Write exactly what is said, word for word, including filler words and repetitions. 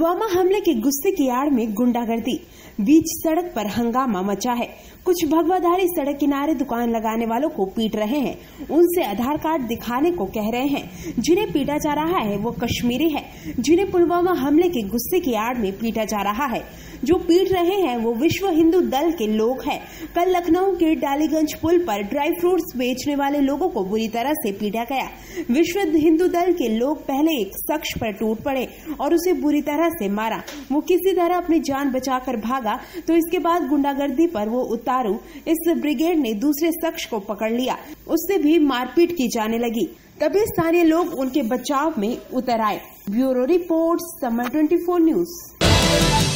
पुलवामा हमले के गुस्से की आड़ में गुंडागर्दी, बीच सड़क पर हंगामा मचा है। कुछ भगवाधारी सड़क किनारे दुकान लगाने वालों को पीट रहे हैं, उनसे आधार कार्ड दिखाने को कह रहे हैं। जिन्हें पीटा जा रहा है वो कश्मीरी है, जिन्हें पुलवामा हमले के गुस्से की आड़ में पीटा जा रहा है। जो पीट रहे हैं वो विश्व हिंदू दल के लोग हैं। कल लखनऊ के डालीगंज पुल पर ड्राई फ्रूट्स बेचने वाले लोगों को बुरी तरह से पीटा गया। विश्व हिंदू दल के लोग पहले एक शख्स पर टूट पड़े और उसे बुरी तरह से मारा। वो किसी तरह अपनी जान बचाकर भागा, तो इसके बाद गुंडागर्दी पर वो उतारू इस ब्रिगेड ने दूसरे शख्स को पकड़ लिया, उससे भी मारपीट की जाने लगी। तभी स्थानीय लोग उनके बचाव में उतर आए। ब्यूरो रिपोर्ट, समर चौबीस न्यूज।